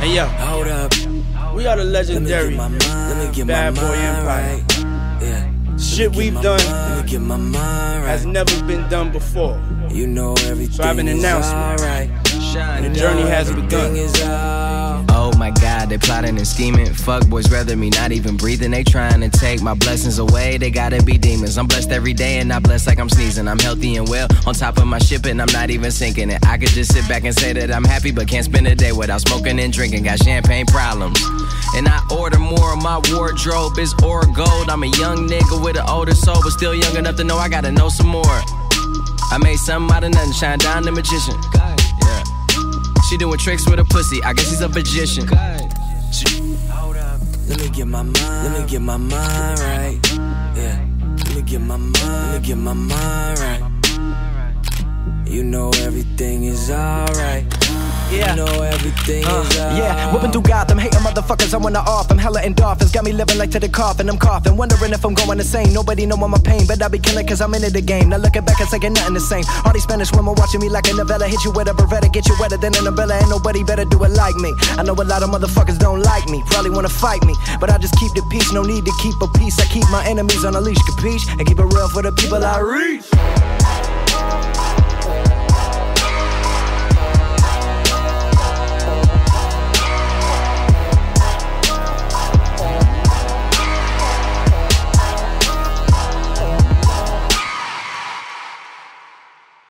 Hey yo, hold up. we are the legendary Bad Boy Empire. Yeah. Shit we've done has Right. never been done before. You know everything. So I have an announcement. Right. The journey has begun. Oh my God, they plotting and scheming. Fuck boys rather me not even breathing. They trying to take my blessings away. They gotta be demons. I'm blessed every day and not blessed like I'm sneezing. I'm healthy and well on top of my ship and I'm not even sinking it. I could just sit back and say that I'm happy, but can't spend a day without smoking and drinking. Got champagne problems. And I order more. My wardrobe is ore gold. I'm a young nigga with an older soul, but still young enough to know I gotta know some more. I made something out of nothing, shine down the magician. Yeah. She doing tricks with a pussy, I guess he's a magician. Hold up. Let me get my mind right. Yeah. Let me get my mind right. You know everything is alright. Yeah. You know everything is alright. Yeah, whipping through Gotham, hating motherfuckers, I wanna off. I'm hella endorphins, got me living like to the coffin. I'm coughing, wondering if I'm going insane. Nobody know my pain, but I be killing cause I'm into the game. Now looking back, it's like ain't nothing the same. All these Spanish women watching me like a novella. Hit you with a Beretta, get you wetter than an umbrella. Ain't nobody better do it like me. I know a lot of motherfuckers don't like me, probably wanna fight me, but I just keep the peace, no need to keep a peace. I keep my enemies on a leash, capiche? And keep it real for the people I reach.